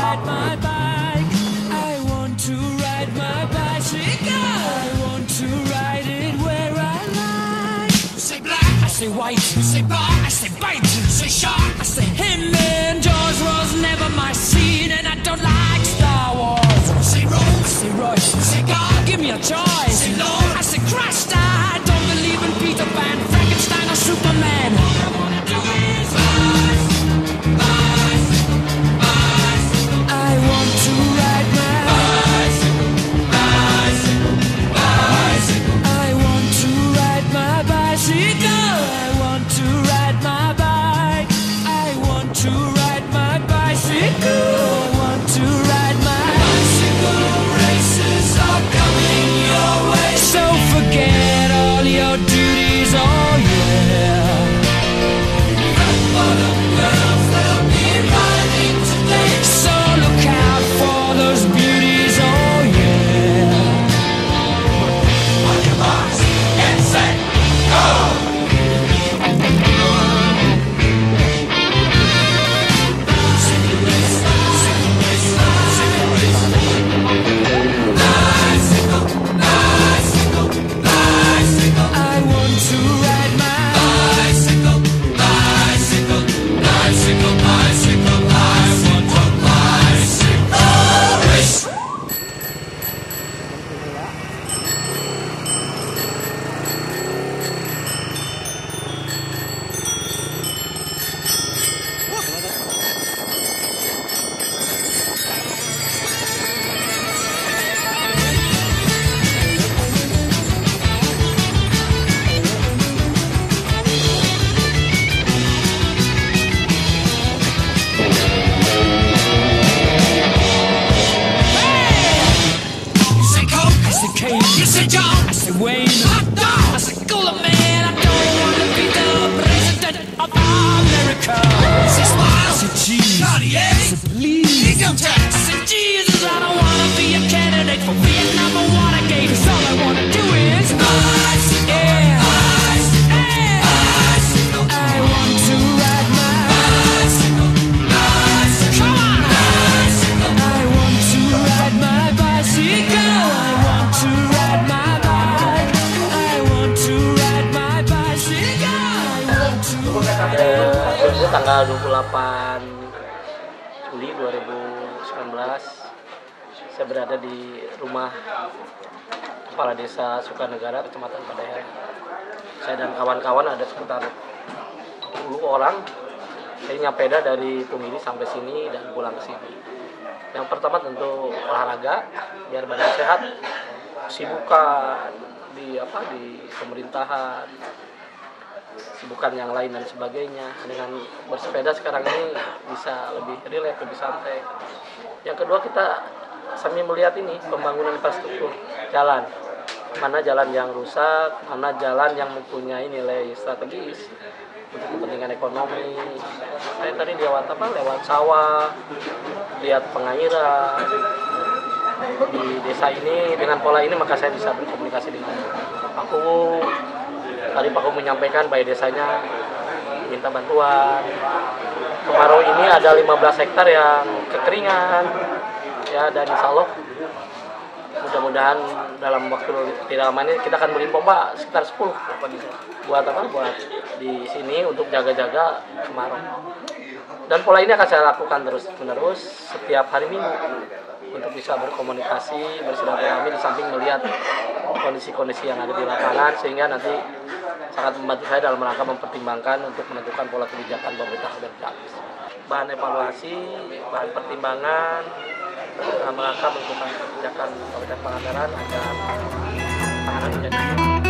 ride my bike. I want to ride my bicycle. I want to ride it where I like. You say black, I say white. you say bar, I say bite. you say shark, I say him and Jaws was never my scene, and I don't like Star Wars. you say I rose, say rush. you say God, Give me a choice. say Lord. I say Christ. I don't believe in Peter Pan, Frankenstein, or Superman. All I wanna do is bicycle, bicycle, bicycle, I want to ride my. bicycle, bicycle, bicycle. I want to ride my bicycle. I want to ride my bike. I want to ride my bicycle. I want to ride my Bicycle races are coming your way. So forget all your duties, oh yeah. Rock bottom girls, they'll be riding today. So look out for those beauties, oh yeah. On your marks, get set, go! Bicycle race, bicycle race, bicycle race. Bicycle, bicycle, bicycle. I want to ride my. Bicycle, bicycle, bicycle, bicycle. I want a bicycle race. You say Coke, I say Kane. you say John, I say Wayne. hot dog. I say Cooler Man. I don't want to be the president of America. You say I Smile, say cheese. Cartier, I say please. income I tax. said, Jesus, I don't wanna be a candidate for Vietnam or Watergate. 'Cause all I wanna do is Bicycle, yeah, bicycle, yeah. bicycle, I want to ride my. bicycle, bicycle, Come on! bicycle. I want to ride my bicycle. I want to ride my bike. I want to ride my bicycle. I want to ride. Itu tanggal 28 Juli 2019 saya berada di rumah Kepala Desa Sukanegara, Kecamatan Padayang. Saya dan kawan-kawan ada sekitar 10 orang. Saya nyapeda dari Tunggiri sampai sini dan pulang ke sini. Yang pertama tentu olahraga biar badan sehat, sibukan di pemerintahan, sibukan yang lain dan sebagainya. Dengan bersepeda sekarang ini bisa lebih rileks, lebih santai. Yang kedua, kita sambil melihat ini pembangunan infrastruktur jalan, mana jalan yang rusak, mana jalan yang mempunyai nilai strategis untuk kepentingan ekonomi. Saya tadi lewat sawah, lihat pengairan di desa ini. Dengan pola ini maka saya bisa berkomunikasi dengan Pak Kuwu. Tadi Pak Kuwu menyampaikan bahwa desanya minta bantuan. Kemarau ini ada 15 hektar yang kekeringan, ya, dan insya Allah mudah-mudahan dalam waktu tidak lama ini kita akan beri pompa sekitar 10 buat di sini untuk jaga-jaga kemarau. Dan pola ini akan saya lakukan terus-menerus setiap hari Minggu untuk bisa berkomunikasi, bersilaturahmi di samping melihat kondisi-kondisi yang ada di lapangan, sehingga nanti sangat membantu saya dalam rangka mempertimbangkan untuk menentukan pola kebijakan pemerintah bergerak. Bahan evaluasi, bahan pertimbangan dalam rangka menentukan kebijakan Kabupaten Pangandaran agar panganan menjadi